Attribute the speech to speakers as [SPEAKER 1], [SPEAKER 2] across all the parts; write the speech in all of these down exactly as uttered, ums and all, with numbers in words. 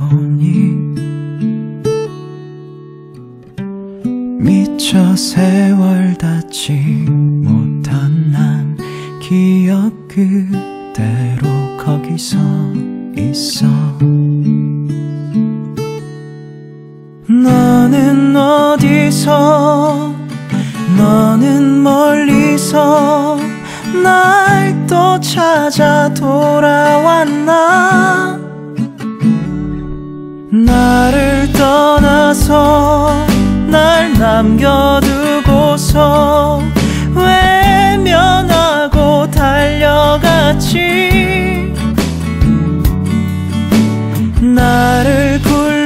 [SPEAKER 1] 보니 미처 세월 닿지 못한 난 기억 그대로 거기서 있어. 너는 어디서 너는 멀리서 날 또 찾아 돌아왔나. 나를 떠나서 날 남겨두고서 외면하고 달려갔지. 나를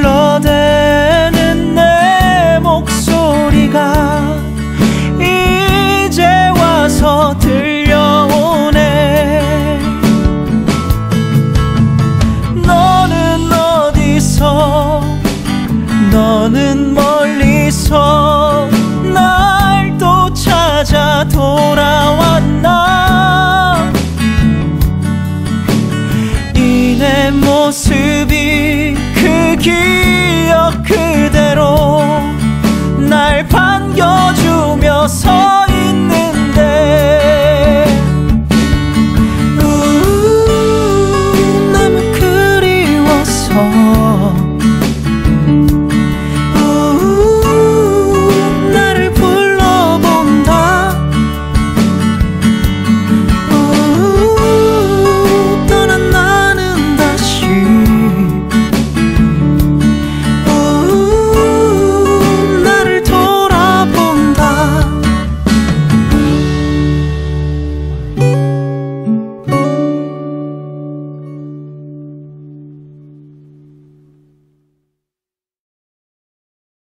[SPEAKER 1] 불러대는 내 목소리가 이제 와서 들려오네. 너는 어디서 너는 뭐